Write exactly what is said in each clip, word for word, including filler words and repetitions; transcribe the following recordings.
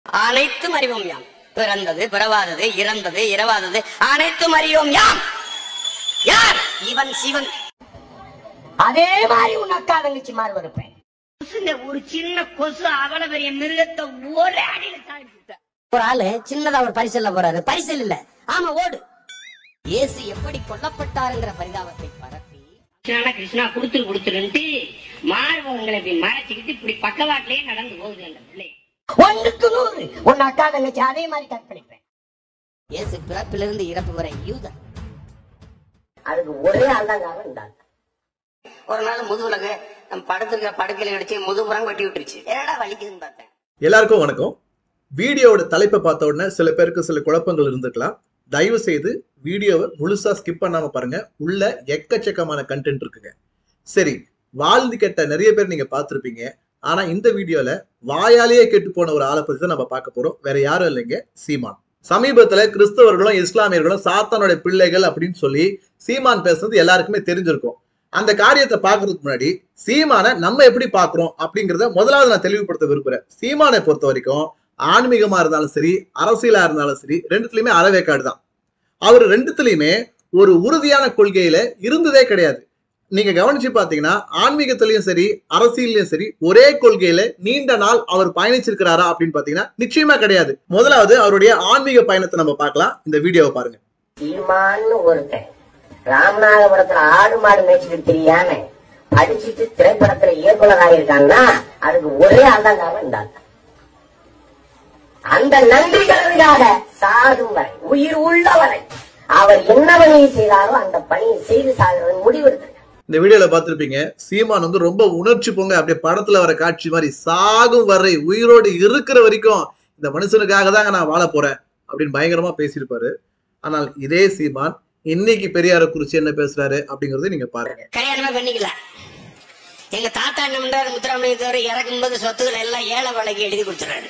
அனைத்தும் அறிவோம் யாம். பிறந்தது, பிறவாதது, இறந்தது, இரவாதது அனைத்தும் அறிவோம் யாம். யார் இவன்? சிவன். அதே மாதிரி உன் அக்கா தங்கச்சி மாதிரி இருப்பேன். ஒரு சின்ன கொசு அவ்வளவு பெரிய மிருகத்தை ஒரே அடியில தாழ்த்திட்ட. ஒரு ஆளு சின்னதா ஒரு பரிசல்ல போறாரு. பரிசல் இல்ல, ஆமா ஓடு. இயேசு எப்படி கொல்லப்பட்டாருங்கிற பரிதாபத்தை பரப்பி கிருஷ்ணா கிருஷ்ணா குடுத்துரு குடுத்துருன்ட்டு மார்பகங்களை இப்படி மறைச்சுக்கிட்டு இப்படி பக்கவாட்டிலேயே நடந்து போகுது அந்த பிள்ளை. ஒன்றுக்கு நூறு உன் அக்கா தங்கச்சி அதே மாதிரி கற்பழிப்பேன். இயேசு பிறப்பிலிருந்து இறப்பு வரை யூதன். அதுக்கு ஒரே ஆள் தான் காரணம் இருந்தாங்க. ஒரு நாள் முதுகுலக நம்ம படுத்துக்கிற படுக்கையில அடிச்சு முதுகுறம் வெட்டி விட்டுருச்சு. ஏடா வலிக்குதுன்னு பார்த்தேன். எல்லாருக்கும் வணக்கம். வீடியோவோட தலைப்பை பார்த்த உடனே சில பேருக்கு சில குழப்பங்கள் இருந்துக்கலாம். தயவு செய்து வீடியோவை முழுசா ஸ்கிப் பண்ணாம பாருங்க. உள்ள எக்கச்சக்கமான கண்டென்ட் இருக்குங்க. சரி, வாழ்ந்து கேட்ட நிறைய பேர் நீங்க பார்த்திருப்பீங்க. ஆனா இந்த வீடியோல வாயாலேயே கெட்டு போன ஒரு ஆளை பத்தி தான் நம்ம பார்க்க போறோம். வேற யாரும் இல்லைங்க, சீமான். சமீபத்துல கிறிஸ்தவர்களும் இஸ்லாமியர்களும் சாத்தானுடைய பிள்ளைகள் அப்படின்னு சொல்லி சீமான் பேசுறது எல்லாருக்குமே தெரிஞ்சிருக்கும். அந்த காரியத்தை பாக்குறதுக்கு முன்னாடி சீமானை நம்ம எப்படி பாக்குறோம் அப்படிங்கிறத முதலாவது நான் தெளிவுபடுத்த விரும்புறேன். சீமானை பொறுத்த வரைக்கும் ஆன்மீகமா இருந்தாலும் சரி, அரசியலா இருந்தாலும் சரி, ரெண்டுத்துலயுமே அறவேக்காடு தான். அவர் ரெண்டுத்துலயுமே ஒரு உறுதியான கொள்கையில இருந்ததே கிடையாது. நீங்க கவனிச்சு பாத்தீங்கன்னா ஆன்மீகத்திலயும் சரி, அரசியலையும் சரி, ஒரே கொள்கையில நீண்ட நாள் அவர் பயணிச்சிருக்கிறாரா அப்படின்னு பாத்தீங்கன்னா நிச்சயமா கிடையாது. முதலாவது அவருடைய ஆன்மீக பயணத்தை நம்ம பார்க்கலாம். இந்த வீடியோவை பாருங்க. சீமான்னு ஒருத்தன் ராமநாதபுரத்துல ஆடு மாடு மேய்ச்சிட்டு தெரியாம படிச்சுட்டு திரைப்படத்துல இயக்குனர் ஆகியிருக்காங்கன்னா அதுக்கு ஒரே ஆள்தான் காரணம் இருந்தாங்க. அந்த நன்றிகளுக்காக சாகும் வரை, உயிர் உள்ளவரை அவர் என்ன பணியை செய்தாரோ அந்த பணியை செய்து சாகிறது முடிவெடுத்து. இந்த வீடியோல பாத்திருப்பீங்க, சீமான் வந்து ரொம்ப உணர்ச்சி பொங்க அப்படியே படத்துல வர காட்சி மாதிரி சாகும் வரை, உயிரோடு இருக்கிற வரைக்கும் இந்த மனுஷனுக்காக தாங்க நான் வாழ போறேன் அப்படின்னு பயங்கரமா பேசியிருப்பாரு. ஆனால் இதே சீமான் இன்னைக்கு பெரியார குறிச்சு என்ன பேசுறாரு அப்படிங்கறத நீங்க பாருங்க. கல்யாணமே பண்ணிக்கல. எங்க தாத்தா என்ன பண்றாரு, முத்துராமலிங்க தவிர இறக்கும் போது சொத்துக்களை எல்லாம் ஏழை வழக்கு எழுதி கொடுத்துறாரு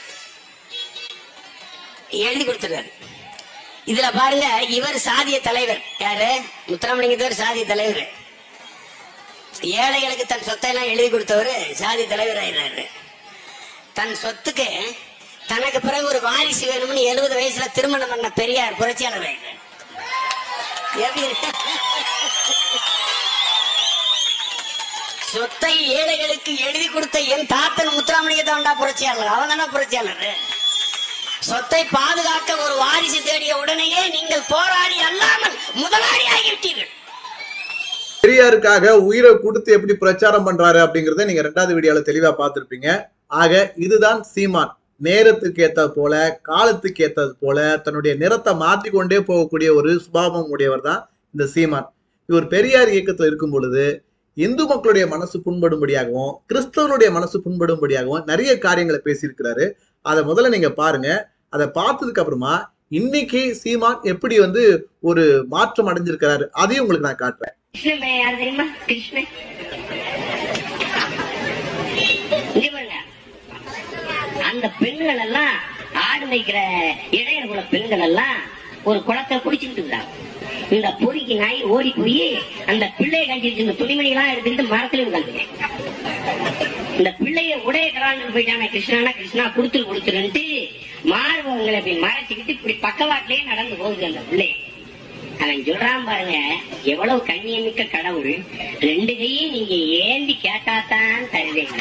எழுதி கொடுத்துறாரு இதுல பாருங்க, இவர் சாதிய தலைவர். யாரு? முத்துராமலிங்கத்தவர் சாதிய தலைவர். ஏழைகளுக்கு தன் சொத்தை எல்லாம் எழுதி கொடுத்தவர் சாதிய தலைவர் ஆயிடுறாரு. தன் சொத்துக்கு தனக்கு பிறகு ஒரு வாரிசு வேணும்னு எழுபது வயசுல திருமணம் பண்ண பெரியார் புரட்சியாளர் ஆயிடுறாரு. சொத்தை ஏழைகளுக்கு எழுதி கொடுத்த என் தாத்தன் முத்துராமலிங்கத்தவன்டா புரட்சியாளர். அவன் தானே புரட்சியாளர். சொத்தை பாதுகாக்க ஒரு வாரிசு தேடிய உடனேயே நீங்கள் போராடி அல்லாமல் முதலாளி ஆகிவிட்டீர்கள். பெரியாருக்காக உயிரை கொடுத்து எப்படி பிரச்சாரம் பண்றாரு அப்படிங்கறத நீங்க ரெண்டாவது வீடியோல தெளிவா பார்த்திருப்பீங்க. ஆக இதுதான் சீமான். நேரத்துக்கு ஏத்த போல, காலத்துக்கு ஏத்தது போல தன்னுடைய நிறத்தை மாற்றி கொண்டே போகக்கூடிய ஒரு சுபாவம் உடையவர் தான் இந்த சீமான். இவர் பெரியார் இயக்கத்துல இருக்கும் பொழுது இந்து மக்களுடைய மனசு புண்படும்படியாகவும் கிறிஸ்தவனுடைய மனசு புண்படும்படியாகவும் நிறைய காரியங்களை பேசியிருக்கிறாரு. அதை முதல்ல நீங்க பாருங்க. அதை பார்த்ததுக்கு அப்புறமா இன்னைக்கு சீமான் எப்படி வந்து ஒரு மாற்றம் அடைஞ்சிருக்கிறாரு அதையும் உங்களுக்கு நான் காட்டுறேன். அந்த பெண்கள் எல்லாம் ஆடு மேய்க்கிற இடையர் குல பெண்கள் எல்லாம் ஒரு குளத்தை குடிச்சுட்டு இருந்தாங்க. இந்த பொறிக்கு நாய் ஓடி போய் அந்த பிள்ளையை கஞ்சி இந்த துணிமணி எல்லாம் எடுத்துக்கிட்டு மரத்துல உட்காந்து இந்த பிள்ளைய உடைய கலாண்டு போயிட்டான. கிருஷ்ணானா கிருஷ்ணா குடுத்துரு குடுத்துருன்ட்டு மார்பகங்களை இப்படி மறைச்சுக்கிட்டு இப்படி பக்கவாட்டிலேயே நடந்து போகுது அந்த பிள்ளை. அவன் சொல்றான் பாருங்க, எவ்வளவு கண்ணியமிக்க கடவுள், ரெண்டு கையும் நீங்க ஏந்தி கேட்டாத்தான் தருவீங்க.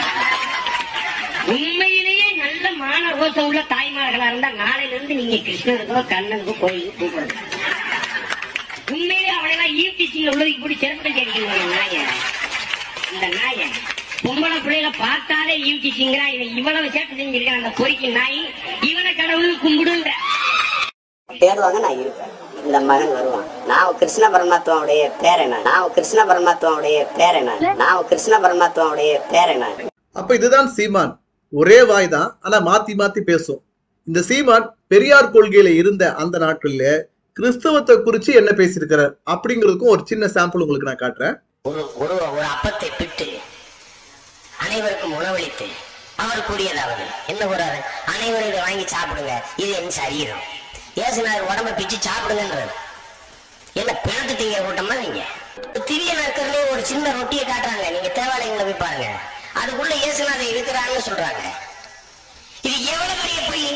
உண்மையிலேயே நல்ல மான ரோசம் உள்ள தாய்மார்களா இருந்தா நாளையில இருந்து நீங்க கிருஷ்ணனுக்கோ கண்ணனுக்கோ கோயிலுக்கு கூப்பிடுங்க. உண்மையிலே அவளெல்லாம் ஈர்த்திச்சிங்க உள்ளது இப்படி சிறப்பு கேட்கிறீங்க. நாய இந்த நாய பொம்பளை பிள்ளைகளை பார்த்தாலே ஈர்த்திச்சிங்கிறா. இவன் இவ்வளவு சேர்த்து செஞ்சிருக்கான் அந்த பொறிக்கு நாய். இவனை கடவுள் கும்பிடுன்ற தேடுவாங்க. நான் இருப்பேன், இந்த மகன் வருவான். நான் கிருஷ்ண பரமாத்மாவுடைய பேரனா, நான் கிருஷ்ண பரமாத்மாவுடைய பேரனா, நான் கிருஷ்ண பரமாத்மாவுடைய பேரனா. அப்ப இதுதான் சீமான். ஒரே வாய் தான், ஆனா மாத்தி மாத்தி பேசும். இந்த சீமான் பெரியார் கொள்கையில இருந்த அந்த நாட்கள்ல கிறிஸ்தவத்தை குறிச்சு என்ன பேசியிருக்கிறார் அப்படிங்கிறதுக்கும் ஒரு சின்ன சாம்பிள் உங்களுக்கு நான் காட்டுறேன். ஒரு ஒரு ஒரு அப்பத்தை பிட்டு அனைவருக்கும் உணவளித்து அவர் கூறியதாவது என்ன கூறாரு, அனைவரும் இதை வாங்கி சாப்பிடுங்க, இது என் சரீரம். ஏசுனார் உடம்ப பிச்சு சாப்பிடுங்கன்றது என்ன பிணத்து திங்க கூட்டமா? நீங்க திரிய நற்கர்லயே ஒரு சின்ன ரொட்டியை காட்டுறாங்க. நீங்க தேவாலயங்களை போய் பாருங்க, அதுக்குள்ள இயேசுநாதர் இருக்கிறான்னு சொல்றாங்க. இது எவ்வளவு பெரிய பொய்.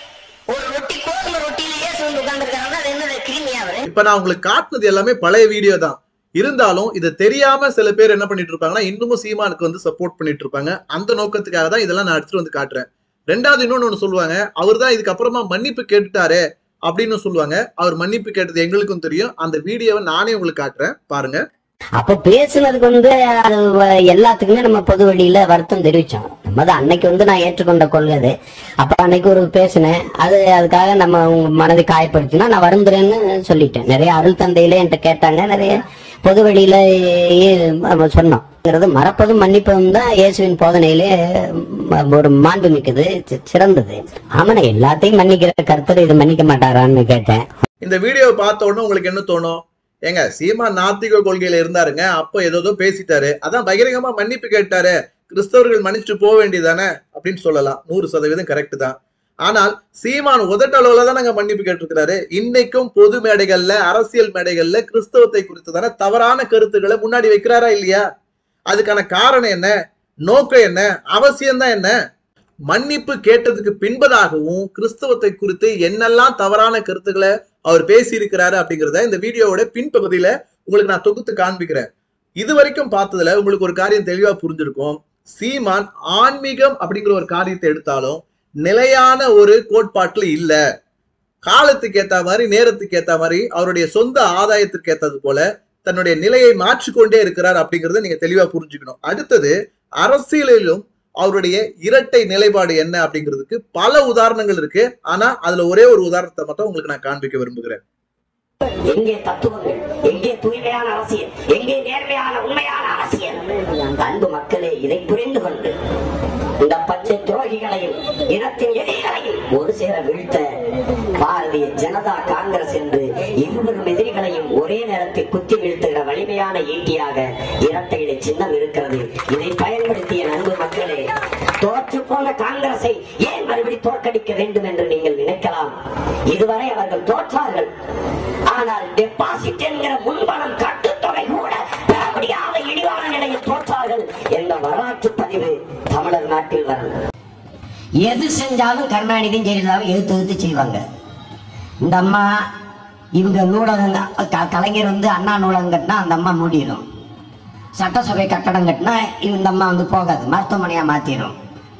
ஒரு ரொட்டி கோதுமை ரொட்டியில இயேசு வந்து உட்கார்ந்துருக்காங்க. அது என்னது கிருமியா? அவரு இப்ப நான் உங்களுக்கு காட்டுனது எல்லாமே பழைய வீடியோ தான். இருந்தாலும் இதை தெரியாம சில பேர் என்ன பண்ணிட்டு இருப்பாங்கன்னா இன்னமும் சீமானுக்கு வந்து சப்போர்ட் பண்ணிட்டு இருப்பாங்க. அந்த நோக்கத்துக்காக தான் இதெல்லாம் நான் எடுத்துட்டு வந்து காட்டுறேன். ரெண்டாவது இன்னொன்னு ஒண்ணு சொல்லுவாங்க, அவர் தான் இதுக்கு அப்புறமா மன்னிப்பு கேட்டுட்டாரு அப்படின்னு சொல்லுவாங்க. அவர் மன்னிப்பு கேட்டது எங்களுக்கும் தெரியும். அந்த வீடியோவை நானே உங்களுக்கு காட்டுறேன், பாருங்க. அப்ப பேசுனதுக்கு வந்து அது எல்லாத்துக்குமே நம்ம பொது வழியில வருத்தம் தெரிவிச்சோம். நம்ம தான் அன்னைக்கு வந்து நான் ஏற்றுக்கொண்ட கொள்கை அது. அப்ப அன்னைக்கு ஒரு பேசினேன், அது அதுக்காக நம்ம உங்க மனதை காயப்படுத்தினா நான் வருந்துறேன்னு சொல்லிட்டேன். நிறைய அருள் தந்தையில என்கிட்ட கேட்டாங்க, நிறைய பொது வழியில சொன்னோம். மறப்பதும் மன்னிப்பதும் தான் இயேசுவின் போதனையிலே ஒரு மாண்பு மிக்கது, சிறந்தது. ஆமா, நான் எல்லாத்தையும் மன்னிக்கிற கருத்தர் இதை மன்னிக்க மாட்டாரான்னு கேட்டேன். இந்த வீடியோவை பார்த்த உடனே உங்களுக்கு என்ன தோணும்? ஏங்க சீமான் நாத்திக கொள்கையில இருந்தாருங்க, அப்போ ஏதோ பேசிட்டாரு, அதான் பகிரங்கமா மன்னிப்பு கேட்டாரு, கிறிஸ்தவர்கள் மன்னிச்சுட்டு போக வேண்டியதானே அப்படின்னு சொல்லலாம். நூறு சதவீதம் கரெக்ட் தான். ஆனால் சீமான் உதட்டளவுல தான் நாங்க மன்னிப்பு கேட்டிருக்கிறாரு. இன்னைக்கும் பொது மேடைகள்ல, அரசியல் மேடைகள்ல கிறிஸ்தவத்தை குறித்து தானே தவறான கருத்துக்களை முன்னாடி வைக்கிறாரா இல்லையா? அதுக்கான காரணம் என்ன, நோக்கம் என்ன, அவசியம் தான் என்ன? மன்னிப்பு கேட்டதுக்கு பின்பதாகவும் கிறிஸ்தவத்தை குறித்து என்னெல்லாம் தவறான கருத்துக்களை அவர் பேசி இருக்கிறாரு அப்படிங்கிறத இந்த வீடியோவோட பின்பகுதியில உங்களுக்கு நான் தொகுத்து காண்பிக்கிறேன். இது வரைக்கும் பார்த்ததுல உங்களுக்கு ஒரு காரியம் தெளிவா புரிஞ்சிருக்கும். சீமான் ஆன்மீகம் அப்படிங்கிற ஒரு காரியத்தை எடுத்தாலும் நிலையான ஒரு கோட்பாட்டுல இல்ல. காலத்துக்கு ஏத்த மாதிரி, நேரத்துக்கு ஏத்த மாதிரி, அவருடைய சொந்த ஆதாயத்திற்கு ஏற்றது போல தன்னுடைய நிலையை மாற்றிக்கொண்டே இருக்கிறார் அப்படிங்கறத நீங்க தெளிவா புரிஞ்சுக்கணும். அடுத்தது, அரசியலிலும் அவருடைய இரட்டை நிலைப்பாடு என்ன அப்படிங்கிறதுக்கு பல உதாரணங்கள் இருக்கு. ஆனா அதுல ஒரே ஒரு உதாரணத்தை மட்டும் உங்களுக்கு நான் காண்பிக்க விரும்புகிறேன். எங்கே தத்துவங்கள், எங்கே தூய்மையான அரசியல், எங்கே நேர்மையான உண்மையான அரசியல்? அன்பு மக்களே, இதை புரிந்து கொண்டு இந்த பச்சை துரோகிகளையும் இனத்தின் எதிரிகளையும் ஒரு சேர வீழ்த்த பாரதிய ஜனதா காங்கிரஸ் என்று இருவரும் எதிரிகளையும் ஒரே நேரத்தில் குத்தி வீழ்த்துகிற வலிமையான ஈட்டியாக இரட்டை இலை சின்னம் இருக்கிறது. இதை பயன்படுத்திய அன்பு மக்களே, தோற்று போன காங்கிரஸை ஏன் மறுபடி தோற்கடிக்க வேண்டும் என்று நீங்கள் நினைக்கலாம். இதுவரை அவர்கள் தோற்றார்கள். ஆனால் டெபாசிட் என்கிற முன்பணம் கட்டுத்தொகை கூட பெறப்படியாத இழிவான நிலையில் தோற்றார்கள் என்ற வரலாற்று பதிவு தமிழர் நாட்டில் வரும். எது செஞ்சாலும் கருணாநிதியும் ஜெயலலிதாவும் எழுத்து எழுத்து செய்வாங்க. இந்த அம்மா இவங்க நூலகம், கலைஞர் வந்து அண்ணா நூலகம் கட்டினா அந்த அம்மா மூடிடும். சட்டசபை கட்டடம் கட்டினா இந்த அம்மா வந்து போகாது, மருத்துவமனையா மாத்திரும்.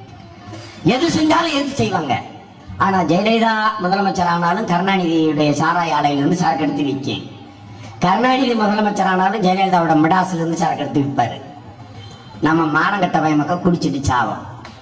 எது செஞ்சாலும் எழுத்து செய்வாங்க. ஆனா ஜெயலலிதா முதலமைச்சர் ஆனாலும் கருணாநிதியுடைய சாராய ஆலையிலிருந்து சரக்கு எடுத்து விற்கும். கருணாநிதி முதலமைச்சர் ஆனாலும் ஜெயலலிதாவோட மிடாசுல இருந்து சரக்கு எடுத்து விற்பாரு. நம்ம மானங்கட்ட பயமக்க குடிச்சிட்டு சாவோம்.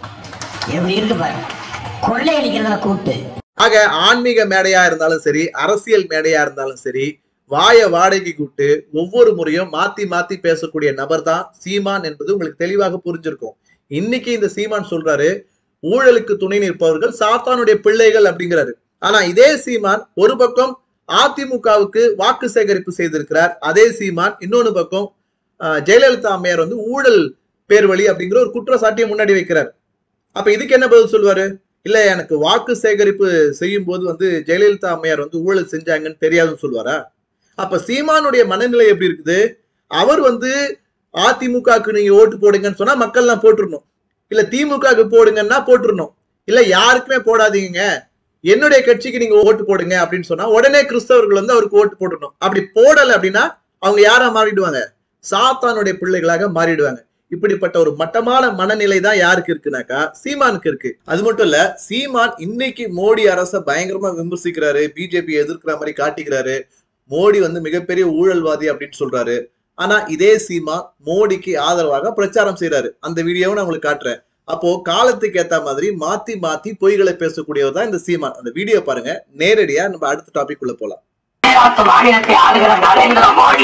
எப்படி இருக்கு பாரு, கொள்ளையடிக்கிறதுல கூட்டு. ஆக ஆன்மீக மேடையா இருந்தாலும் சரி, அரசியல் மேடையா இருந்தாலும் சரி, வாய வாடகைக்கு கூட்டு ஒவ்வொரு முறையும் மாத்தி மாத்தி பேசக்கூடிய நபர் தான் சீமான் என்பது உங்களுக்கு தெளிவாக புரிஞ்சிருக்கும். இன்னைக்கு இந்த சீமான் சொல்றாரு, ஊழலுக்கு துணை நிற்பவர்கள் சாத்தானுடைய பிள்ளைகள் அப்படிங்கிறாரு. ஆனா இதே சீமான் ஒரு பக்கம் அதிமுகவுக்கு வாக்கு சேகரிப்பு செய்திருக்கிறார். அதே சீமான் இன்னொன்னு பக்கம் ஜெயலலிதா அம்மையார் வந்து ஊழல் பேர் வழி அப்படிங்கிற ஒரு குற்றச்சாட்டியை முன்னாடி வைக்கிறார். அப்ப இதுக்கு என்ன பதில் சொல்வாரு? இல்ல, எனக்கு வாக்கு சேகரிப்பு செய்யும் போது வந்து ஜெயலலிதா அம்மையார் வந்து ஊழல் செஞ்சாங்கன்னு தெரியாதுன்னு சொல்வாரா? அப்ப சீமானுடைய மனநிலை எப்படி இருக்குது? அவர் வந்து அதிமுகவுக்கு நீங்க ஓட்டு போடுங்கன்னு சொன்னா மக்கள் எல்லாம் போட்டுருணும், இல்ல திமுகவுக்கு போடுங்கன்னா போட்டுருணும், இல்ல யாருக்குமே போடாதீங்க, என்னுடைய கட்சிக்கு நீங்க ஓட்டு போடுங்க அப்படின்னு சொன்னா உடனே கிறிஸ்தவர்கள் வந்து அவருக்கு ஓட்டு போட்டுடணும். அப்படி போடல அப்படின்னா அவங்க யாரா மாறிடுவாங்க? சாத்தானுடைய பிள்ளைகளாக மாறிடுவாங்க. இப்படிப்பட்ட ஒரு மட்டமான மனநிலை தான் யாருக்கு இருக்குனாக்கா சீமானுக்கு இருக்கு. அது மட்டும் இல்ல, சீமான் இன்னைக்கு மோடி அரசை பயங்கரமா விமர்சிக்கிறாரு, பிஜேபி எதிர்க்கிற மாதிரி காட்டிக்கிறாரு, மோடி வந்து மிகப்பெரிய ஊழல்வாதி அப்படின்னு சொல்றாரு. ஆனா இதே சீமான் மோடிக்கு ஆதரவாக பிரச்சாரம் செய்யறாரு. அந்த வீடியோவை நான் உங்களுக்கு காட்டுறேன். அப்போ காலத்துக்கு ஏத்த மாதிரி மாத்தி மாத்தி பொய்களை பேசக்கூடியவர் தான் இந்த சீமான். அந்த வீடியோ பாருங்க. நேரடியா நம்ம அடுத்த டாபிக் உள்ள போலாம். மாநிலத்தை ஆளுகிற நரேந்திர மோடி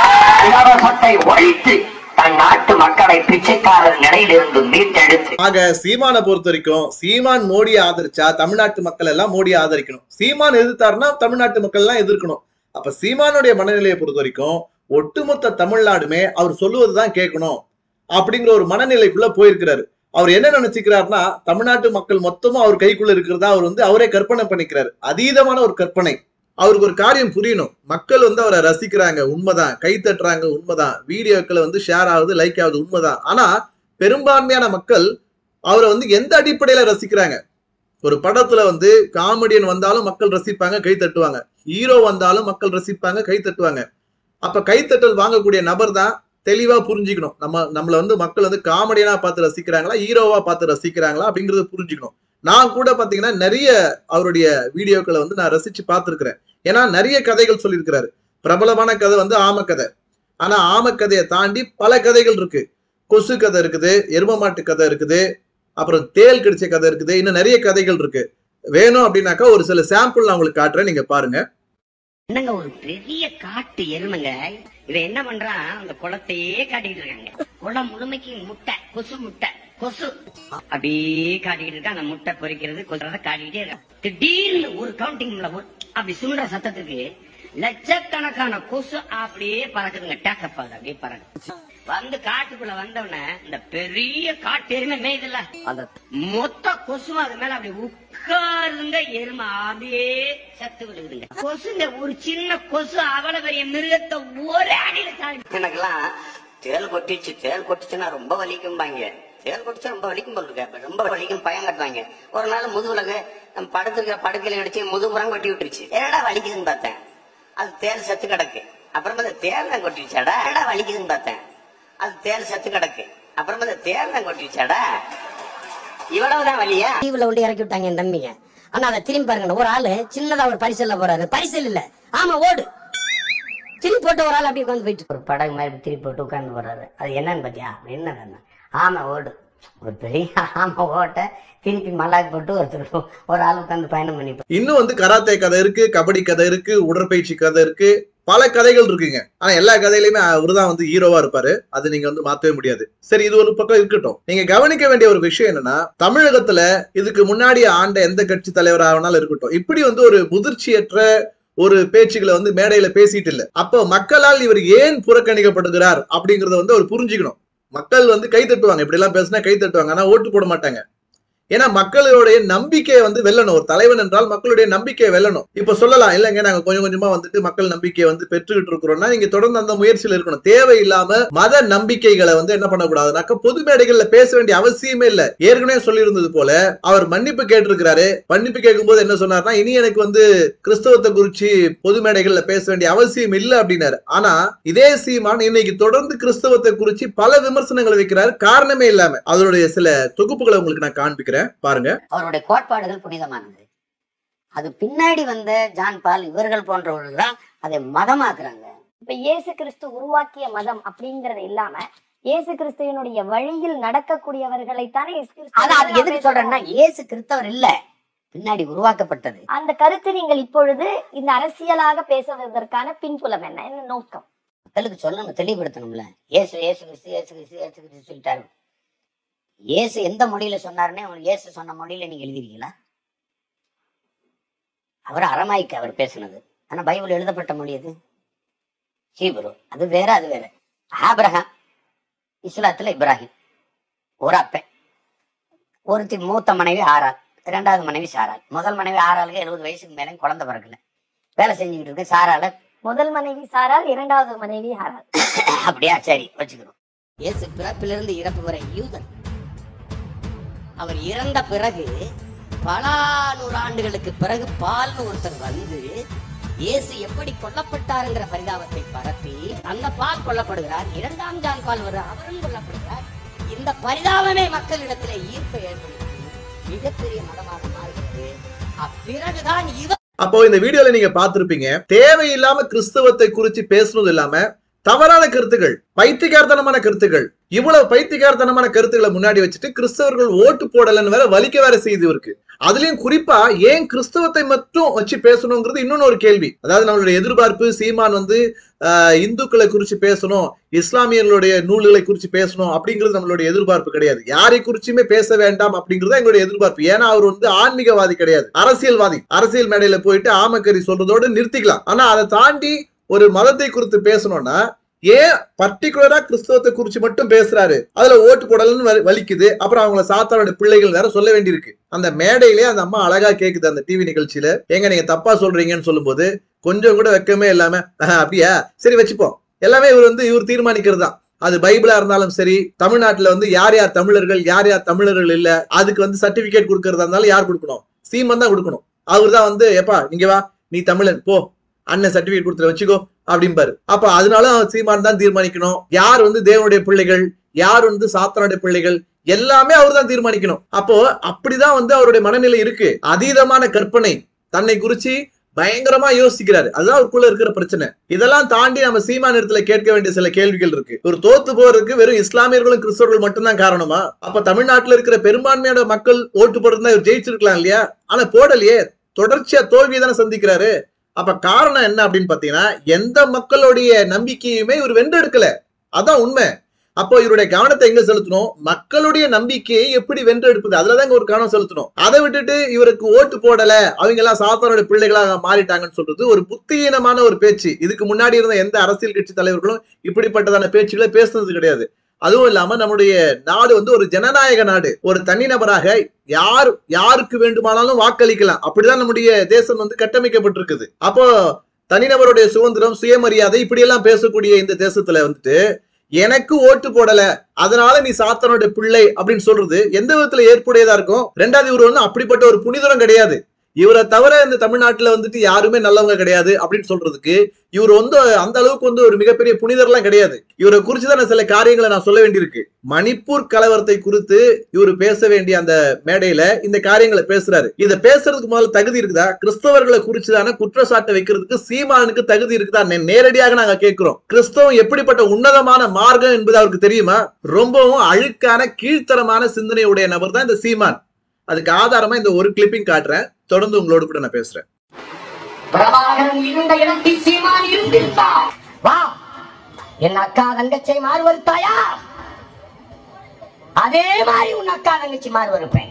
இலவசத்தை ஒழித்து தன் நாட்டு மக்களை பிச்சைக்காரர் நிலையிலிருந்து மீட்டெடுத்து. ஆக சீமானை பொறுத்த வரைக்கும் சீமான் மோடியை ஆதரிச்சா தமிழ்நாட்டு மக்கள் எல்லாம் மோடியை ஆதரிக்கணும், சீமான் எதிர்த்தாருன்னா தமிழ்நாட்டு மக்கள் எல்லாம் எதிர்க்கணும். அப்ப சீமானுடைய மனநிலையை பொறுத்த வரைக்கும் ஒட்டுமொத்த தமிழ்நாடுமே அவர் சொல்லுவதுதான் கேட்கணும் அப்படிங்கிற ஒரு மனநிலைக்குள்ள போயிருக்கிறாரு. அவர் என்ன நினைச்சுக்கிறாருன்னா தமிழ்நாட்டு மக்கள் மொத்தமும் அவர் கைக்குள்ள இருக்கிறதா அவர் வந்து அவரே கற்பனை பண்ணிக்கிறாரு. அதீதமான ஒரு கற்பனை. அவருக்கு ஒரு காரியம் புரியணும், மக்கள் வந்து அவரை ரசிக்கிறாங்க, உண்மைதான், கை தட்டுறாங்க, உண்மைதான், வீடியோக்களை வந்து ஷேர் ஆகுது, லைக் ஆகுது, உண்மைதான். ஆனா பெரும்பான்மையான மக்கள் அவரை வந்து எந்த அடிப்படையில ரசிக்கிறாங்க? ஒரு படத்துல வந்து காமெடியன் வந்தாலும் மக்கள் ரசிப்பாங்க, கை தட்டுவாங்க. ஹீரோ வந்தாலும் மக்கள் ரசிப்பாங்க, கை தட்டுவாங்க. அப்ப கைத்தட்டல் வாங்கக்கூடிய நபர் தான் தெளிவா புரிஞ்சுக்கணும். நம்ம நம்மள வந்து மக்கள் வந்து காமெடியனா பார்த்து ரசிக்கிறாங்களா, ஹீரோவா பார்த்து ரசிக்கிறாங்களா அப்படிங்கறத புரிஞ்சுக்கணும். நான் கூட பாத்தீங்கன்னா நிறைய அவருடைய வீடியோக்களை வந்து நான் ரசிச்சு பார்த்திருக்கிறேன். ஏன்னா நிறைய கதைகள் சொல்லியிருக்கிறாரு. பிரபலமான கதை வந்து ஆமக்கதை. ஆனா ஆமக்கதையை தாண்டி பல கதைகள் இருக்கு. கொசு கதை இருக்குது, எரும மாட்டு கதை இருக்குது, அப்புறம் தேல் கடிச்ச கதை இருக்குது, இன்னும் நிறைய கதைகள் இருக்கு. வேணும் அப்படின்னாக்கா ஒரு சில சாம்பிள் நான் உங்களுக்கு காட்டுறேன், நீங்க பாருங்க. என்னங்க ஒரு பெரிய காட்டு எருமைங்க, இவன் என்ன பண்றான், அந்த குளத்தையே காட்டிட்டு இருக்காங்க. குளம் முழுமைக்கு முட்டை, கொசு முட்டை, கொசு அப்படியே காட்டிக்கிட்டு இருக்கா. அந்த முட்டை பொறிக்கிறது கொசுறத காட்டிக்கிட்டே இருக்கான். திடீர்னு ஒரு கவுண்டிங்ல அப்படி சுண்ட சத்தத்துக்கு லட்சக்கணக்கான கொசு அப்படியே பறக்குதுங்க. டேக்கப் ஆகுது, அப்படியே பறக்கு. வந்து காட்டுக்குள்ள வந்தவன இந்த பெரிய காட்டு எருமை மேய்துல, அந்த மொத்த கொசுவும் அது மேல அப்படி உட்காருங்க. எருமை அப்படியே சத்து விழுகுதுங்க. கொசுங்க ஒரு சின்ன கொசு அவ்வளவு பெரிய மிருகத்தை ஒரே அடியில தாண்டி. எனக்கெல்லாம் தேல் கொட்டிச்சு, தேல் கொட்டிச்சுன்னா ரொம்ப வலிக்கும்பாங்க. தேல் கொட்டிச்சா ரொம்ப வலிக்கும் போல் இருக்க, ரொம்ப வலிக்கும் பயம் கட்டுவாங்க. ஒரு நாள் முதுகுலக நம்ம படுத்துருக்க படுக்கையில அடிச்சு முதுகுப்புறம் கொட்டி விட்டுருச்சு. என்னடா வலிக்குதுன்னு பார்த்தேன், அது தேல் சத்து கிடக்கு. அப்புறமா அந்த தேல் தான் கொட்டிருச்சாடா. என்னடா வலிக்குதுன்னு பார்த்தேன், அது தேல் சத்து கிடக்கு. அப்புறமா அந்த தேல் தான் கொட்டிருச்சாடா. இவ்வளவுதான் வலியா? டிவில உள்ள இறக்கி விட்டாங்க என் தம்பிங்க. ஆனா அதை திரும்பி பாருங்க, ஒரு ஆளு சின்னதா ஒரு பரிசல்ல போறாரு. பரிசல் இல்ல, ஆமா ஓடு. திருப்பி போட்டு ஒரு ஆள் அப்படியே உட்காந்து போயிட்டு ஒரு படகு மாதிரி திருப்பி போட்டு உட்காந்து போறாரு. அது என்னன்னு பாத்தியா? என்ன ஆமா ஓடு. ஒரு பெரிய ஆமா ஓட்ட திருப்பி மல்லாக்கு போட்டு ஒருத்தர் ஒரு ஆள் உட்காந்து பயணம் பண்ணி. இன்னும் வந்து கராத்தே கதை இருக்கு, கபடி கதை இருக்கு, உடற்பயிற்சி கதை இருக்கு, பல கதைகள் இருக்குங்க. ஆனா எல்லா கதையிலுமே அவருதான் வந்து ஹீரோவா இருப்பாரு. அது நீங்க வந்து மாத்தவே முடியாது. சரி, இது ஒரு பக்கம் இருக்கட்டும். நீங்க கவனிக்க வேண்டிய ஒரு விஷயம் என்னன்னா, தமிழகத்துல இதுக்கு முன்னாடி ஆண்ட எந்த கட்சி தலைவராகனாலும் இருக்கட்டும், இப்படி வந்து ஒரு முதிர்ச்சியற்ற ஒரு பேச்சுக்களை வந்து மேடையில பேசிட்டு இல்ல. அப்போ மக்களால் இவர் ஏன் புறக்கணிக்கப்படுகிறார் அப்படிங்கறத வந்து அவர் புரிஞ்சுக்கணும். மக்கள் வந்து கை தட்டுவாங்க, இப்படி எல்லாம் பேசினா கை தட்டுவாங்க, ஆனா ஓட்டு போட மாட்டாங்க. ஏன்னா மக்களுடைய நம்பிக்கையை வந்து வெல்லணும். ஒரு தலைவன் என்றால் மக்களுடைய நம்பிக்கையை வெல்லணும். இப்ப சொல்லலாம், இல்லைங்க நாங்க கொஞ்சம் கொஞ்சமா வந்துட்டு மக்கள் நம்பிக்கையை வந்து பெற்றுக்கிட்டு இருக்கிறோம்னா, நீங்க தொடர்ந்து அந்த முயற்சியில இருக்கணும். தேவையில்லாம மத நம்பிக்கைகளை வந்து என்ன பண்ணக்கூடாதுனாக்க பொது மேடைகள்ல பேச வேண்டிய அவசியமே இல்ல. ஏற்கனவே சொல்லி இருந்தது போல அவர் மன்னிப்பு கேட்டிருக்கிறாரு. மன்னிப்பு கேட்கும் போது என்ன சொன்னார்னா, இனி எனக்கு வந்து கிறிஸ்தவத்தை குறிச்சு பொது மேடைகள்ல பேச வேண்டிய அவசியம் இல்ல அப்படின்னாரு. ஆனா இதே சீமான் இன்னைக்கு தொடர்ந்து கிறிஸ்தவத்தை குறிச்சு பல விமர்சனங்களை வைக்கிறாரு, காரணமே இல்லாம. அதனுடைய சில தொகுப்புகளை உங்களுக்கு நான் காண்பிக்கிறேன், பாருங்க. அவருடைய கோட்பாடுகள் புனிதமானது. அது பின்னாடி வந்த ஜான் பால் இவர்கள் போன்றவர்கள் தான் அதை மதமாக்குறாங்க. இப்ப இயேசு கிறிஸ்து உருவாக்கிய மதம் அப்படிங்கறது இல்லாம இயேசு கிறிஸ்துவனுடைய வழியில் நடக்கக்கூடியவர்களைத்தானே அது எதுக்கு சொல்றேன்னா, இயேசு கிறிஸ்தவர் இல்ல, பின்னாடி உருவாக்கப்பட்டது. அந்த கருத்து நீங்கள் இப்பொழுது இந்த அரசியலாக பேசுவதற்கான பின்புலம் என்ன, என்ன நோக்கம்? மக்களுக்கு சொல்லணும், தெளிவுபடுத்தணும்ல. இயேசு இயேசு கிறிஸ்து இயேசு கிறிஸ்து இயேசு கிறிஸ்து சொல்லிட்டாரு. இயேசு எந்த மொழியில சொன்னாருன்னே இயேசு சொன்ன மொழியில நீங்க எழுதிருக்கீங்களா? அவர் அரமாய்க்கு அவர் பேசுனது. ஆனா பைபிள் எழுதப்பட்ட மொழி அது ஹீப்ரு. அது வேற, அது வேற. ஆபிரகாம், இஸ்லாத்துல இப்ராஹிம், ஒரு அப்பன், ஒருத்தி மூத்த மனைவி ஆறாள், இரண்டாவது மனைவி சாராள். முதல் மனைவி ஆறாளுக்கு எழுபது வயசுக்கு மேலே குழந்தை பிறக்கல, வேலை செஞ்சுக்கிட்டு இருக்கு. சாரால முதல் மனைவி சாராள், இரண்டாவது மனைவி ஆறாள். அப்படியா? சரி, வச்சுக்கிறோம். இயேசு பிறப்பிலிருந்து இறப்பு வரை யூதன். அவர் இறந்த பிறகு பல நூறு ஆண்டுகளுக்கு பிறகு பால்னு ஒருத்தர் வந்து இயேசு எப்படி கொல்லப்பட்டாருங்கிற பரிதாபத்தை பரப்பி அந்த பால் கொல்லப்படுகிறார். இரண்டாம் ஜான் பால் வர அவரும் கொல்லப்படுகிறார். இந்த பரிதாபமே மக்களிடத்திலே ஈர்ப்பை ஏற்படுத்தி மிகப்பெரிய மதமாக மாறுகிறது. அப்பிறகுதான் இவர். அப்போ இந்த வீடியோல நீங்க பார்த்திருப்பீங்க, தேவையில்லாம கிறிஸ்தவத்தை குறித்து பேசுனது இல்லாம தவறான கருத்துக்கள், பைத்தியக்காரத்தனமான கருத்துக்கள், இவ்வளவு பைத்தியக்காரத்தனமான கருத்துக்களை முன்னாடி வச்சுட்டு கிறிஸ்தவர்கள் ஓட்டு போடலன்னு வேற வலிக்க வேற செய்து இருக்கு. அதுலயும் குறிப்பா ஏன் கிறிஸ்தவத்தை மட்டும் வச்சு பேசணுங்கிறது இன்னொன்னு ஒரு கேள்வி. அதாவது நம்மளுடைய எதிர்பார்ப்பு, சீமான் வந்து ஆஹ் இந்துக்களை குறிச்சு பேசணும், இஸ்லாமியர்களுடைய நூல்களை குறிச்சு பேசணும் அப்படிங்கிறது நம்மளுடைய எதிர்பார்ப்பு கிடையாது. யாரை குறிச்சுமே பேச வேண்டாம் அப்படிங்கிறது எங்களுடைய எதிர்பார்ப்பு. ஏன்னா அவர் வந்து ஆன்மீகவாதி கிடையாது, அரசியல்வாதி. அரசியல் மேடையில போயிட்டு ஆமக்கறி சொல்றதோடு நிறுத்திக்கலாம். ஆனா அதை தாண்டி ஒரு மதத்தை குறித்து பேசணும்னா ஏன் பர்டிகுலரா கிறிஸ்தவத்தை குறிச்சு மட்டும் பேசுறாரு, அதுல ஓட்டு போடலன்னு வலிக்குது. அப்புறம் அவங்கள சாத்தாரோட பிள்ளைகள் வேற சொல்ல வேண்டியிருக்கு. அந்த மேடையிலேயே அந்த அம்மா அழகா கேக்குது அந்த டிவி நிகழ்ச்சியில, எங்க நீங்க தப்பா சொல்றீங்கன்னு சொல்லும் போது கொஞ்சம் கூட வெக்கமே இல்லாம அப்படியா சரி வச்சுப்போம், எல்லாமே இவர் வந்து இவர் தீர்மானிக்கிறது தான். அது பைபிளா இருந்தாலும் சரி, தமிழ்நாட்டுல வந்து யார் யார் தமிழர்கள் யார் யார் தமிழர்கள் இல்ல, அதுக்கு வந்து சர்டிபிகேட் கொடுக்கறதா இருந்தாலும் யார் கொடுக்கணும், சீமான் தான் கொடுக்கணும். அவர் தான் வந்து எப்பா இங்க வா நீ தமிழன் போ அண்ணன் சர்டிபிகேட் கொடுத்துட வச்சுக்கோ அப்படிம்பாரு. அப்ப அதனால சீமான் தான் தீர்மானிக்கணும் யார் வந்து தேவனுடைய பிள்ளைகள் யார் வந்து சாத்தானுடைய பிள்ளைகள் எல்லாமே அவர் தான் தீர்மானிக்கணும். அப்போ அப்படிதான் வந்து அவருடைய மனநிலை இருக்கு. அதீதமான கற்பனை, தன்னை குறிச்சு பயங்கரமா யோசிக்கிறாரு. அதுதான் அவருக்குள்ள இருக்கிற பிரச்சனை. இதெல்லாம் தாண்டி நம்ம சீமான் இடத்துல கேட்க வேண்டிய சில கேள்விகள் இருக்கு. ஒரு தோத்து போறதுக்கு வெறும் இஸ்லாமியர்களும் கிறிஸ்தவர்கள் மட்டும்தான் காரணமா? அப்ப தமிழ்நாட்டுல இருக்கிற பெரும்பான்மையான மக்கள் ஓட்டு போடுறதுனா இவர் ஜெயிச்சிருக்கலாம் இல்லையா? ஆனா போடலையே, தொடர்ச்சியா தோல்வியை தானே சந்திக்கிறாரு. அப்ப காரணம் என்ன அப்படின்னு பாத்தீங்கன்னா எந்த மக்களுடைய நம்பிக்கையுமே இவர் வென்றெடுக்கல. அதான் உண்மை. அப்போ இவருடைய கவனத்தை எங்க செலுத்தணும்? மக்களுடைய நம்பிக்கையை எப்படி வென்றெடுப்பது, அதுலதான் ஒரு கவனம் செலுத்தணும். அதை விட்டுட்டு இவருக்கு ஓட்டு போடல, அவங்க எல்லாம் சாத்தானுடைய பிள்ளைகளாக மாறிட்டாங்கன்னு சொல்றது ஒரு புத்தியீனமான ஒரு பேச்சு. இதுக்கு முன்னாடி இருந்த எந்த அரசியல் கட்சி தலைவர்களும் இப்படிப்பட்டதான பேச்சுகளை பேசுனது கிடையாது. அதுவும் இல்லாம நம்முடைய நாடு வந்து ஒரு ஜனநாயக நாடு. ஒரு தனிநபராக யார் யாருக்கு வேண்டுமானாலும் வாக்களிக்கலாம். அப்படிதான் நம்முடைய தேசம் வந்து கட்டமைக்கப்பட்டிருக்குது. அப்போ தனிநபருடைய சுதந்திரம், சுயமரியாதை இப்படி எல்லாம் பேசக்கூடிய இந்த தேசத்துல வந்துட்டு எனக்கு ஓட்டு போடல அதனால நீ சாத்தானுடைய பிள்ளை அப்படின்னு சொல்றது எந்த விதத்துல ஏற்புடையதா இருக்கும்? ரெண்டாவது, இவர் வந்து அப்படிப்பட்ட ஒரு புனிதரும் கிடையாது. இவரை தவிர இந்த தமிழ்நாட்டுல வந்துட்டு யாருமே நல்லவங்க கிடையாது அப்படின்னு சொல்றதுக்கு இவர் வந்து அந்த அளவுக்கு வந்து ஒரு மிகப்பெரிய புனிதர்லாம் கிடையாது. இவரை குறிச்சுதான் சில காரியங்களை நான் சொல்ல வேண்டியிருக்கு. மணிப்பூர் கலவரத்தை குறித்து இவர் பேச வேண்டிய அந்த மேடையில இந்த காரியங்களை பேசுறாரு. இதை பேசுறதுக்கு முதல்ல தகுதி இருக்குதா? கிறிஸ்தவர்களை குறிச்சுதான குற்றச்சாட்டை வைக்கிறதுக்கு சீமானுக்கு தகுதி இருக்குதா? நேரடியாக நாங்க கேட்கிறோம். கிறிஸ்தவம் எப்படிப்பட்ட உன்னதமான மார்க்கம் என்பது அவருக்கு தெரியுமா? ரொம்பவும் அழுக்கான கீழ்த்தரமான சிந்தனையுடைய நபர் தான் இந்த சீமான். அதுக்கு ஆதாரமா இந்த ஒரு கிளிப்பிங் காட்டுறேன். தொடர்ந்து உங்களோட கூட நான் பேசுறேன். பிரபாகரன் இருந்த இடத்தில் சீமான் இருந்திருந்தார். வா, என் அக்கா தங்கச்சியை மாறுவருத்தாயா? அதே மாதிரி உன் அக்கா தங்கச்சி மாறுவருப்பேன்.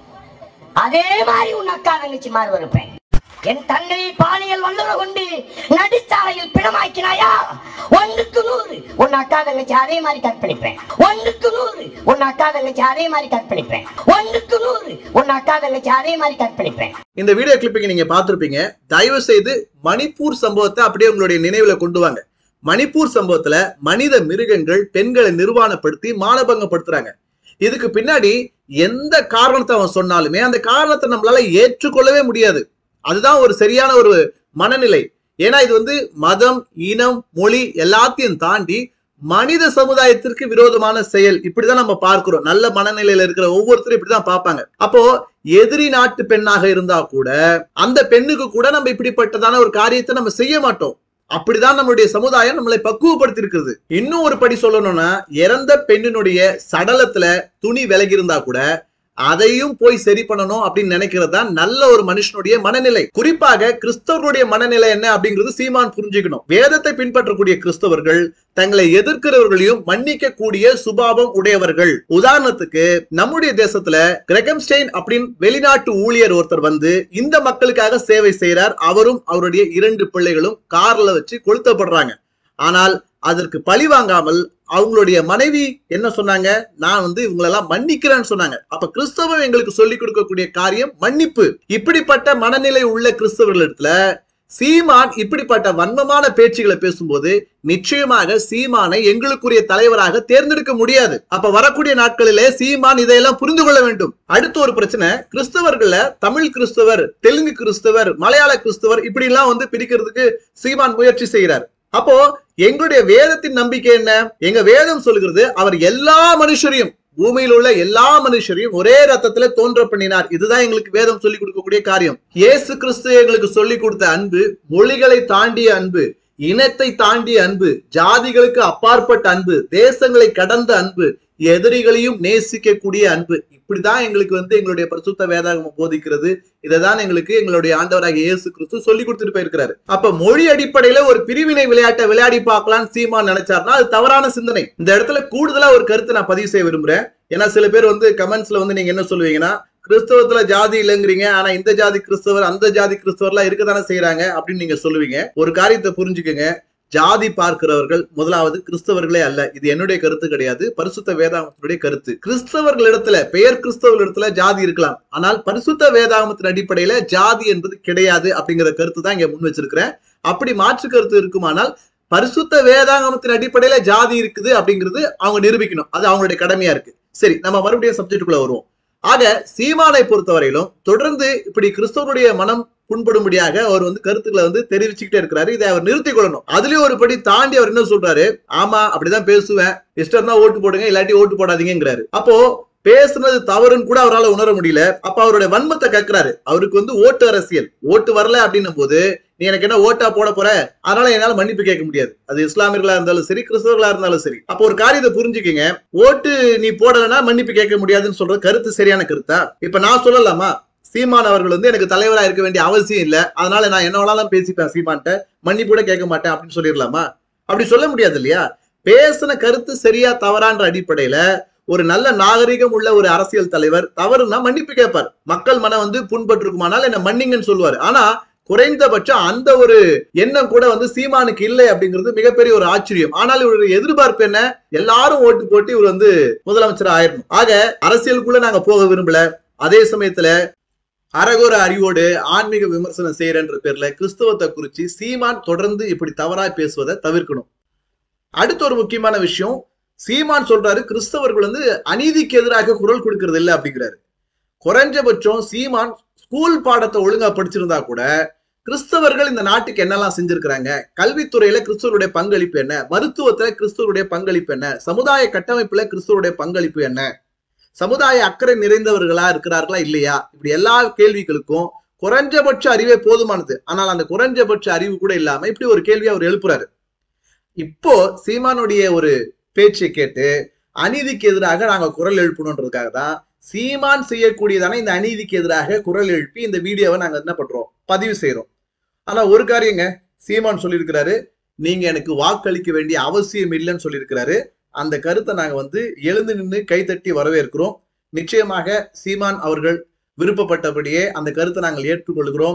அதே மாதிரி உன் அக்கா தங்கச்சி மாறுவருப்பேன். என் தங்கையை பாலியல் வல்லுற கொண்டு நடுச்சாலையில் பிணமாக்கினாயா? ஒன்றுக்கு நூறு உன் அக்கா தங்கச்சி அதே மாதிரி கற்பழிப்பேன். ஒன்றுக்கு நூறு உன் அக்கா தங்கச்சி அதே மாதிரி கற்பழிப்பேன். ஒன்றுக்கு நூறு உன் அக்கா தங்கச்சி அதே மாதிரி கற்பழிப்பேன். இந்த வீடியோ கிளிப்பிங் நீங்க பார்த்திருப்பீங்க. தயவு செய்து மணிப்பூர் சம்பவத்தை அப்படியே உங்களுடைய நினைவுல கொண்டு வாங்க. மணிப்பூர் சம்பவத்துல மனித மிருகங்கள் பெண்களை நிர்வாணப்படுத்தி மானபங்கப்படுத்துறாங்க. இதுக்கு பின்னாடி எந்த காரணத்தை அவன் சொன்னாலுமே அந்த காரணத்தை நம்மளால ஏற்றுக்கொள்ளவே முடியாது. அதுதான் ஒரு சரியான ஒரு மனநிலை. ஏன்னா இது வந்து மதம், இனம், மொழி எல்லாத்தையும் தாண்டி மனித சமுதாயத்திற்கு விரோதமான செயல். இப்படிதான் நம்ம பார்க்கிறோம். நல்ல மனநிலையில இருக்கிற ஒவ்வொருத்தரும் இப்படிதான் பார்ப்பாங்க. அப்போ எதிரி நாட்டு பெண்ணாக இருந்தா கூட அந்த பெண்ணுக்கு கூட நம்ம இப்படிப்பட்டதான ஒரு காரியத்தை நம்ம செய்ய மாட்டோம். அப்படிதான் நம்மளுடைய சமுதாயம் நம்மளை பக்குவப்படுத்தி இருக்கிறது. இன்னும் ஒரு படி சொல்லணும்னா, இறந்த பெண்ணினுடைய சடலத்துல துணி விலகி இருந்தா கூட அதையும் போய் சரி பண்ணணும் அப்படின்னு நினைக்கிறது தான் நல்ல ஒரு மனுஷனுடைய மனநிலை. குறிப்பாக கிறிஸ்தவர்களுடைய மனநிலை என்ன அப்படிங்கிறது சீமான் புரிஞ்சுக்கணும். வேதத்தை பின்பற்றக்கூடிய கிறிஸ்தவர்கள் தங்களை எதிர்க்கிறவர்களையும் மன்னிக்க கூடிய சுபாவம் உடையவர்கள். உதாரணத்துக்கு நம்முடைய தேசத்துல கிரெகம் ஸ்டெயின் அப்படின்னு வெளிநாட்டு ஊழியர் ஒருத்தர் வந்து இந்த மக்களுக்காக சேவை செய்யறார். அவரும் அவருடைய இரண்டு பிள்ளைகளும் கார்ல வச்சு கொளுத்தப்படுறாங்க. ஆனால் அதற்கு பழி வாங்காமல் அவங்களுடைய மனைவி என்ன சொன்னாங்க? நான் வந்து இவங்களெல்லாம் மன்னிக்கிறேன்னு சொன்னாங்க. அப்ப கிறிஸ்தவம் எங்களுக்கு சொல்லிக் கொடுக்கக்கூடிய காரியம் மன்னிப்பு. இப்படிப்பட்ட மனநிலை உள்ள கிறிஸ்தவர்கள் இடத்துல சீமான் இப்படிப்பட்ட வன்மமான பேச்சுகளை பேசும்போது நிச்சயமாக சீமானை எங்களுக்குரிய தலைவராக தேர்ந்தெடுக்க முடியாது. அப்ப வரக்கூடிய நாட்களிலே சீமான் இதையெல்லாம் புரிந்து கொள்ள வேண்டும். அடுத்த ஒரு பிரச்சனை, கிறிஸ்தவர்கள தமிழ் கிறிஸ்தவர், தெலுங்கு கிறிஸ்தவர், மலையாள கிறிஸ்தவர் இப்படி எல்லாம் வந்து பிரிக்கிறதுக்கு சீமான் முயற்சி செய்கிறார். அப்போ எங்களுடைய வேதத்தின் நம்பிக்கை என்ன? எங்க வேதம் சொல்லுகிறது அவர் எல்லா மனுஷரையும், பூமியில் உள்ள எல்லா மனுஷரையும் ஒரே ரத்தத்துல தோன்ற பண்ணினார். இதுதான் எங்களுக்கு வேதம் சொல்லிக் கொடுக்கக்கூடிய காரியம். இயேசு கிறிஸ்து எங்களுக்கு சொல்லிக் கொடுத்த அன்பு மொழிகளை தாண்டிய அன்பு, இனத்தை தாண்டிய அன்பு, ஜாதிகளுக்கு அப்பாற்பட்ட அன்பு, தேசங்களை கடந்த அன்பு, எதிரிகளையும் நேசிக்கக்கூடிய அன்பு. இப்படிதான் எங்களுக்கு வந்து எங்களுடைய பரிசுத்த வேதாகமம் போதிக்கிறது. இதைதான் எங்களுக்கு எங்களுடைய ஆண்டவராகிய இயேசு கிறிஸ்து சொல்லி கொடுத்துட்டு போயிருக்கிறாரு. அப்ப மொழி அடிப்படையில ஒரு பிரிவினை விளையாட்டை விளையாடி பார்க்கலாம்னு சீமான் நினைச்சாருன்னா அது தவறான சிந்தனை. இந்த இடத்துல கூடுதலா ஒரு கருத்தை நான் பதிவு செய்ய விரும்புறேன். ஏன்னா சில பேர் வந்து கமெண்ட்ஸ்ல வந்து நீங்க என்ன சொல்லுவீங்கன்னா, கிறிஸ்தவத்துல ஜாதி இல்லைங்கிறீங்க, ஆனா இந்த ஜாதி கிறிஸ்தவர் அந்த ஜாதி கிறிஸ்தவர்லாம் இருக்கதானே செய்யறாங்க அப்படின்னு நீங்க சொல்லுவீங்க. ஒரு காரியத்தை புரிஞ்சுக்கங்க, ஜாதி பார்க்கிறவர்கள் முதலாவது கிறிஸ்தவர்களே அல்ல. இது என்னுடைய கருத்து கிடையாது, பரிசுத்த வேதாகமத்தினுடைய கருத்து. கிறிஸ்தவர்களிடத்துல, பெயர் கிறிஸ்தவர்களிடத்துல ஜாதி இருக்கலாம், ஆனால் பரிசுத்த வேதாகமத்தின் அடிப்படையில ஜாதி என்பது கிடையாது அப்படிங்கிற கருத்து தான் இங்க முன் வச்சிருக்கிறேன். அப்படி மாற்று கருத்து இருக்குமானால் பரிசுத்த வேதாகமத்தின் அடிப்படையில ஜாதி இருக்குது அப்படிங்கிறது அவங்க நிரூபிக்கணும். அது அவங்களுடைய கடமையா இருக்கு. சரி, நம்ம மறுபடியும் சப்ஜெக்டுக்குள்ள வருவோம். ஆக சீமானை பொறுத்தவரையிலும் தொடர்ந்து இப்படி கிறிஸ்தவனுடைய மனம் புண்படும்படியாக அவர் வந்து கருத்துக்களை வந்து தெரிவிச்சுக்கிட்டே இருக்கிறாரு. இதை அவர் நிறுத்திக் கொள்ளணும். அதுலயும் ஒரு படி தாண்டி அவர் என்ன சொல்றாரு, ஆமா அப்படிதான் பேசுவேன், இஷ்டம் தான் ஓட்டு போடுங்க, இல்லாட்டி ஓட்டு போடாதீங்கிறாரு. அப்போ பேசுனது தவறுன்னு கூட அவரால் உணர முடியல. அப்ப அவருடைய வன்மத்தை கக்குறாரு. அவருக்கு வந்து ஓட்டு அரசியல், ஓட்டு வரல அப்படின்னும் போது நீ எனக்கு என்ன ஓட்டா போட போற, அதனால என்னால மன்னிப்பு கேட்க முடியாது. அது இஸ்லாமியர்களா இருந்தாலும் சரி, கிறிஸ்தவர்களா இருந்தாலும் சரி. அப்போ ஒரு காரியத்தை புரிஞ்சுக்கீங்க, ஓட்டு நீ போடலன்னா மன்னிப்பு கேட்க முடியாதுன்னு சொல்ற கருத்து சரியான கருத்தா? இப்ப நான் சொல்லலாமா, சீமான் அவர்கள் வந்து எனக்கு தலைவரா இருக்க வேண்டிய அவசியம் இல்ல, அதனால நான் என்ன வேணாலும் பேசிப்பேன், சீமான்ட்ட மன்னிப்பு கூட கேட்க மாட்டேன் அப்படின்னு சொல்லிடலாமா? அப்படி சொல்ல முடியாது இல்லையா? பேசின கருத்து சரியா தவறான்ற அடிப்படையில ஒரு நல்ல நாகரிகம் உள்ள ஒரு அரசியல் தலைவர் தவறுனா மன்னிப்பு கேட்பார். மக்கள் மனம் வந்து புண்பட்டு இருக்குமானால் என்ன மன்னிங்கன்னு சொல்லுவார். ஆனா குறைந்தபட்சம் அந்த ஒரு எண்ணம் கூட வந்து சீமானுக்கு இல்லை அப்படிங்கிறது மிகப்பெரிய ஒரு ஆச்சரியம். ஆனால் இவருடைய எதிர்பார்ப்பு என்ன, எல்லாரும் ஓட்டு போட்டு இவர் வந்து முதலமைச்சர் ஆயிடணும். ஆக அரசியலுக்குள்ள நாங்க போக விரும்பல. அதே சமயத்துல அரகோர அறிவோடு ஆன்மீக விமர்சனம் செய்யறன்ற பேர்ல கிறிஸ்தவத்தை குறிச்சு சீமான் தொடர்ந்து இப்படி தவறாய் பேசுவதை தவிர்க்கணும். அடுத்த ஒரு முக்கியமான விஷயம், சீமான் சொல்றாரு கிறிஸ்தவர்கள் வந்து அநீதிக்கு எதிராக குரல் கொடுக்கறது இல்லை அப்படிங்கிறாரு. குறைஞ்சபட்சம் சீமான் ஸ்கூல் பாடத்தை ஒழுங்கா படிச்சிருந்தா கூட கிறிஸ்தவர்கள் இந்த நாட்டுக்கு என்னெல்லாம் செஞ்சிருக்கிறாங்க, கல்வித்துறையில கிறிஸ்தவருடைய பங்களிப்பு என்ன, மருத்துவத்துல கிறிஸ்தவருடைய பங்களிப்பு என்ன, சமுதாய கட்டமைப்புல கிறிஸ்தவருடைய பங்களிப்பு என்ன, சமுதாய அக்கறை நிறைந்தவர்களா இருக்கிறார்களா இல்லையா, இப்படி எல்லா கேள்விகளுக்கும் குறைஞ்சபட்ச அறிவே போதுமானது. ஆனால் அந்த குறைஞ்சபட்ச அறிவு கூட இல்லாம இப்படி ஒரு கேள்வி அவர் எழுப்புறாரு. இப்போ சீமானுடைய ஒரு பேச்சை கேட்டு அநீதிக்கு எதிராக நாங்க குரல் எழுப்பணுன்றதுக்காக தான் சீமான் செய்யக்கூடியதான இந்த அநீதிக்கு எதிராக குரல் எழுப்பி இந்த வீடியோவை நாங்க என்ன பண்றோம், பதிவு செய்யறோம். ஆனா ஒரு காரியங்க, சீமான் சொல்லியிருக்கிறாரு, நீங்க எனக்கு வாக்களிக்க வேண்டிய அவசியம் இல்லைன்னு சொல்லியிருக்கிறாரு. அந்த கருத்தை நாங்க வந்து எழுந்து நின்று கைத்தட்டி வரவேற்கிறோம். நிச்சயமாக சீமான் அவர்கள் விருப்பப்பட்டபடியே அந்த கருத்தை நாங்கள் ஏற்றுக்கொள்கிறோம்.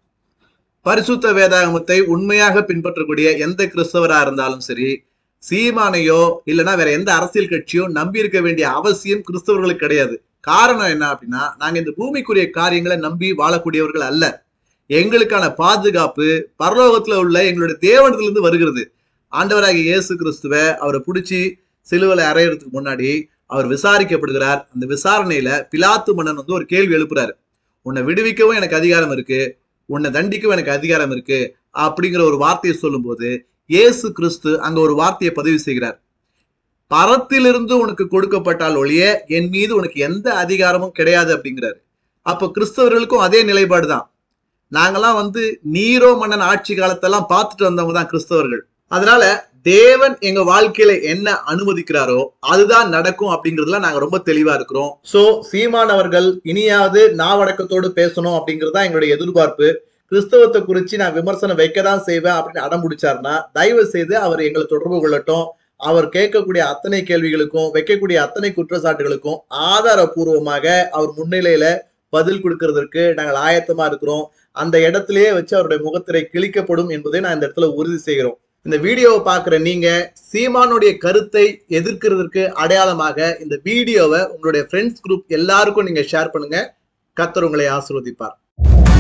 பரிசுத்த வேதாகமத்தை உண்மையாக பின்பற்றக்கூடிய எந்த கிறிஸ்தவரா இருந்தாலும் சரி, சீமானையோ இல்லைன்னா வேற எந்த அரசியல் கட்சியோ நம்பி இருக்க வேண்டிய அவசியம் கிறிஸ்தவர்களுக்கு கிடையாது. காரணம் என்ன அப்படின்னா, நாங்க இந்த பூமிக்குரிய காரியங்களை நம்பி வாழக்கூடியவர்கள் அல்ல. எங்களுக்கான பாதுகாப்பு பரலோகத்துல உள்ள எங்களுடைய தேவனத்திலிருந்து வருகிறது. ஆண்டவராகிய இயேசு கிறிஸ்துவை அவரை பிடிச்சி சிலுவையில அறையறதுக்கு முன்னாடி அவர் விசாரிக்கப்படுகிறார். அந்த விசாரணையில பிலாத்து மன்னன் வந்து ஒரு கேள்வி எழுப்புறாரு, உன்னை விடுவிக்கவும் எனக்கு அதிகாரம் இருக்கு, உன்னை தண்டிக்கவும் எனக்கு அதிகாரம் இருக்கு அப்படிங்கிற ஒரு வார்த்தையை சொல்லும் போது இயேசு கிறிஸ்து அங்க ஒரு வார்த்தையை பதிவு செய்கிறார், பரத்திலிருந்து உனக்கு கொடுக்கப்பட்டால் ஒழிய என் மீது உனக்கு எந்த அதிகாரமும் கிடையாது அப்படிங்கிறாரு. அப்போ கிறிஸ்தவர்களுக்கும் அதே நிலைப்பாடுதான். நாங்கெல்லாம் வந்து நீரோ மன்னன் ஆட்சி காலத்தெல்லாம் பார்த்துட்டு வந்தவங்க தான் கிறிஸ்தவர்கள். அதனால தேவன் எங்க வாழ்க்கையில என்ன அனுமதிக்கிறாரோ அதுதான் நடக்கும் அப்படிங்கிறதுல நாங்க ரொம்ப தெளிவா இருக்கிறோம். சோ சீமான் அவர்கள் இனியாவது நாவடக்கத்தோடு பேசணும் அப்படிங்கறதுதான் எங்களுடைய எதிர்பார்ப்பு. கிறிஸ்தவத்தை குறிச்சு நான் விமர்சனம் வைக்கதான் செய்வேன் அப்படின்னு அடம் பிடிச்சாருன்னா தயவு செய்து அவர் எங்களை தொடர்பு கொள்ளட்டும். அவர் கேட்கக்கூடிய அத்தனை கேள்விகளுக்கும் வைக்கக்கூடிய அத்தனை குற்றச்சாட்டுகளுக்கும் ஆதாரபூர்வமாக அவர் முன்னிலையில பதில் கொடுக்கறதற்கு நாங்கள் ஆயத்தமா இருக்கிறோம். அந்த இடத்திலேயே வச்சு அவருடைய முகத்திரை கிழிக்கப்படும் என்பதை நான் இந்த இடத்துல உறுதி செய்கிறோம். இந்த வீடியோவை பார்க்குற நீங்க சீமானுடைய கருத்தை எதிர்க்கிறதுக்கு அடையாளமாக இந்த வீடியோவை உங்களுடைய ஃப்ரெண்ட்ஸ் குரூப் எல்லாருக்கும் நீங்க ஷேர் பண்ணுங்க. கர்த்தர் உங்களை ஆசீர்வதிப்பார்.